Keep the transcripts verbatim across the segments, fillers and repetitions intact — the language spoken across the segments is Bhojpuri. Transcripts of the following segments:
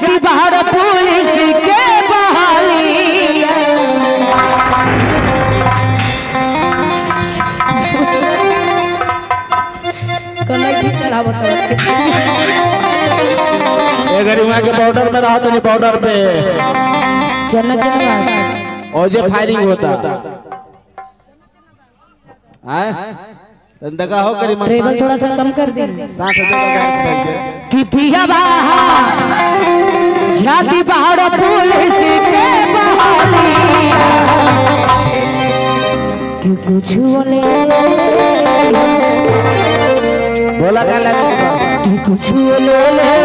जाती बाहर पुलिस के बहाली गरिमा के बॉर्डर में रहा तो नहीं बॉर्डर पे चलना चलना और जो फायरिंग होता है देखा हो गरिमा ड्राइवर थोड़ा सा कम कर दे सांस कि पिया बाहा जाती बाहर पुलिस के बहाली कि कुछ बोले बोला क्या लगे कि कुछ बोले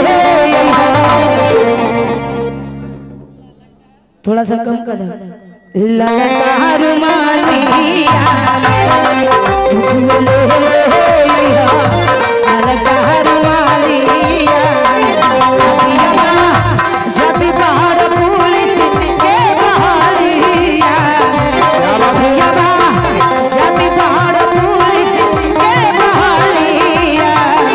थोड़ा सा कम कर ललका रुमालिया कुछ बोले ललका रुमालिया जब बाहर पुलिस के बहालिया जब बाहर पुलिस के बहालिया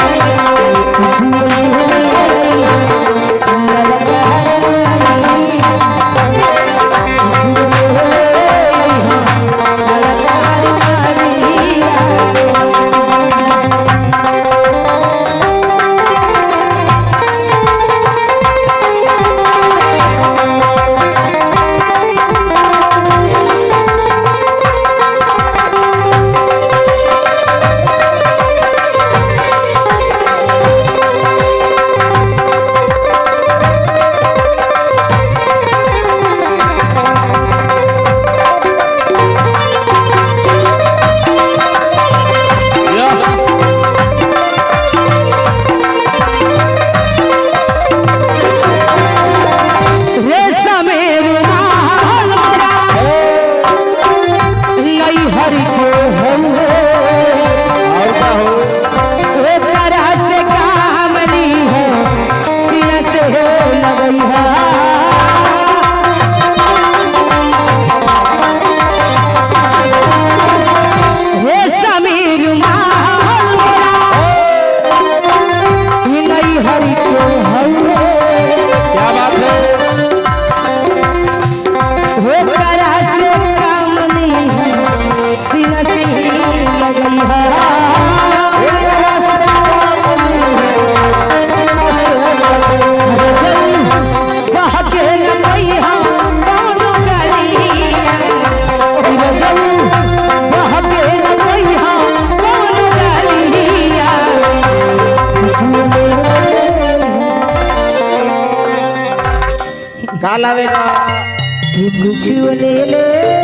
का लावेगा कुछ ले ले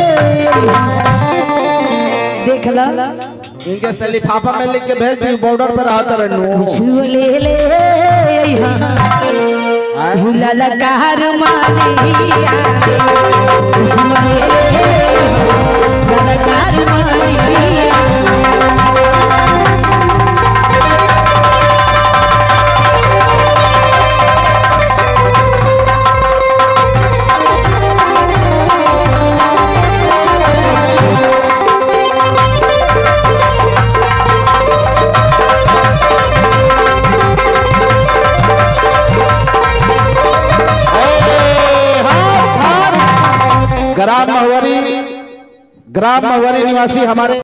देख ला इनके से लिफाफा में लिख के भेज दी बॉर्डर पर रहा था कुछ ले ले ललका रुमालिया ललका रुमालिया ग्राम महुआरी ग्राम महुआरी निवासी हमारे